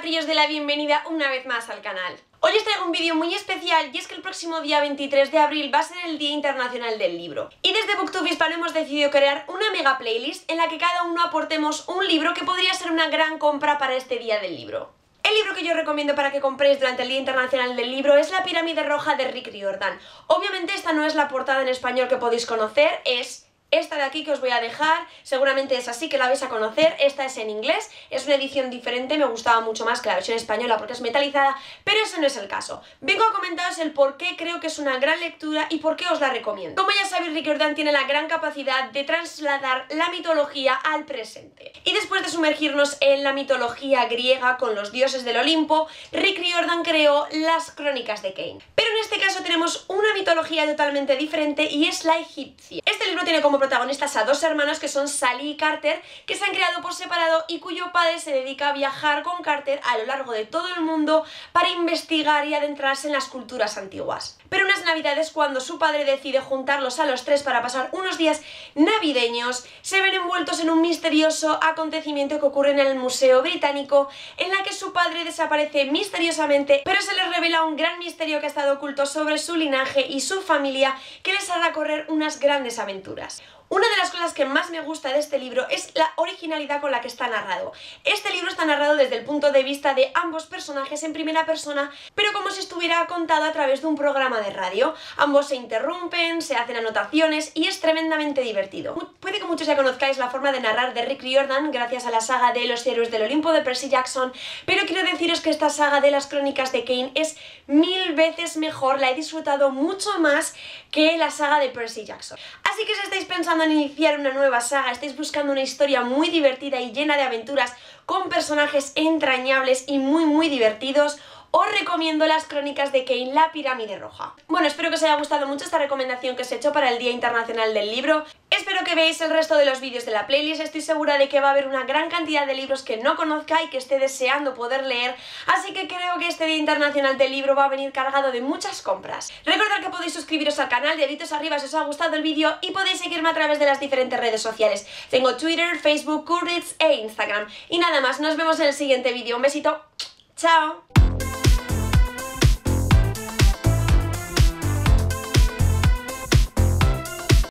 hacer y os doy la bienvenida una vez más al canal. Hoy os traigo un vídeo muy especial y es que el próximo día 23 de abril va a ser el Día Internacional del Libro. Y desde Booktube Hispano hemos decidido crear una mega playlist en la que cada uno aportemos un libro que podría ser una gran compra para este Día del Libro. El libro que yo recomiendo para que compréis durante el Día Internacional del Libro es La Pirámide Roja de Rick Riordan. Obviamente esta no es la portada en español que podéis conocer, es esta de aquí que os voy a dejar, seguramente es así que la vais a conocer. Esta es en inglés, es una edición diferente, me gustaba mucho más que la versión española porque es metalizada, pero eso no es el caso. Vengo a comentaros el por qué creo que es una gran lectura y por qué os la recomiendo. Como ya sabéis, Rick Riordan tiene la gran capacidad de trasladar la mitología al presente. Y después de sumergirnos en la mitología griega con los dioses del Olimpo, Rick Riordan creó las Crónicas de Kane. Pero en este caso tenemos una mitología totalmente diferente y es la egipcia. Este libro tiene como protagonistas a dos hermanos que son Sally y Carter, que se han criado por separado y cuyo padre se dedica a viajar con Carter a lo largo de todo el mundo para investigar y adentrarse en las culturas antiguas. Pero unas navidades, cuando su padre decide juntarlos a los tres para pasar unos días navideños, se ven envueltos en un misterioso acontecimiento que ocurre en el Museo Británico, en la que su padre desaparece misteriosamente, pero se les revela un gran misterio que ha estado oculto sobre su linaje y su familia, que les hará correr unas grandes aventuras. Una de las cosas que más me gusta de este libro es la originalidad con la que está narrado. Este libro está narrado desde el punto de vista de ambos personajes en primera persona, pero como si estuviera contado a través de un programa de radio. Ambos se interrumpen, se hacen anotaciones y es tremendamente divertido. Puede que muchos ya conozcáis la forma de narrar de Rick Riordan gracias a la saga de Los Héroes del Olimpo de Percy Jackson, pero quiero deciros que esta saga de las Crónicas de Kane es 1000 veces mejor, la he disfrutado mucho más que la saga de Percy Jackson. Así que si estáis pensando en iniciar una nueva saga, estáis buscando una historia muy divertida y llena de aventuras con personajes entrañables y muy divertidos, os recomiendo las Crónicas de Kane, La Pirámide Roja. Bueno, espero que os haya gustado mucho esta recomendación que os he hecho para el Día Internacional del Libro. Espero que veáis el resto de los vídeos de la playlist, estoy segura de que va a haber una gran cantidad de libros que no conozca y que esté deseando poder leer, así que creo que este Día Internacional del Libro va a venir cargado de muchas compras. Recordad que podéis suscribiros al canal, deditos arriba si os ha gustado el vídeo, y podéis seguirme a través de las diferentes redes sociales. Tengo Twitter, Facebook, Goodreads e Instagram. Y nada más, nos vemos en el siguiente vídeo. Un besito, ¡chao!